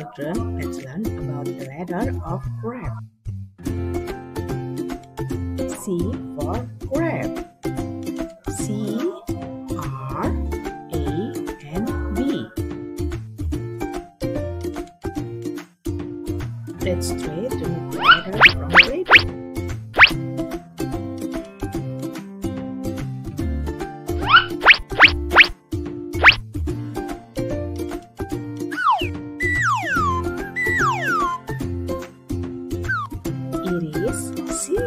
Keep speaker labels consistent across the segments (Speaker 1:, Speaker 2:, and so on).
Speaker 1: children, let's learn about the letter of grape. C for grape. C, R, A, and B. Let's try to make the letter from grape. It is C.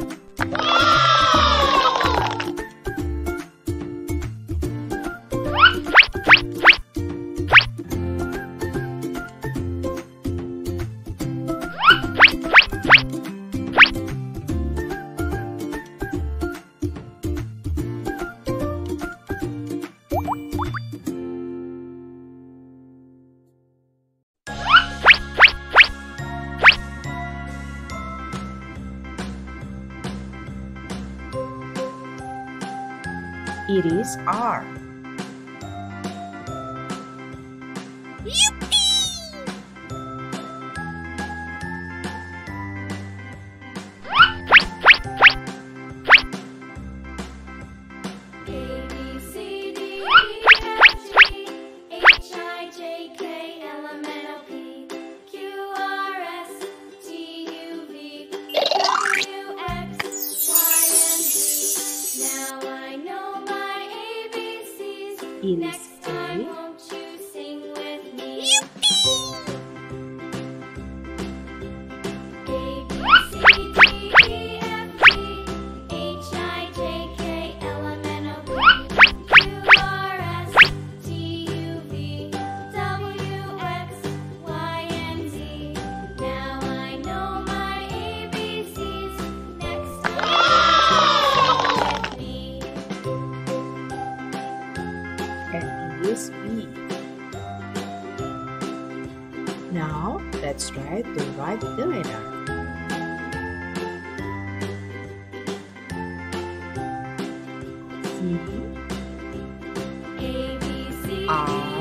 Speaker 1: It is R. It is A.
Speaker 2: Won't you sing with me? A, B, C, D, E, F, G, H, I, J, K, L, M, N, O, P, Q, R, S, T, U, V, W, X, Y, and Z. Now I know my ABCs. Next time, sing with me.
Speaker 1: And it is B. Now, let's try to write the letter. C,
Speaker 2: A, B, C,
Speaker 1: R,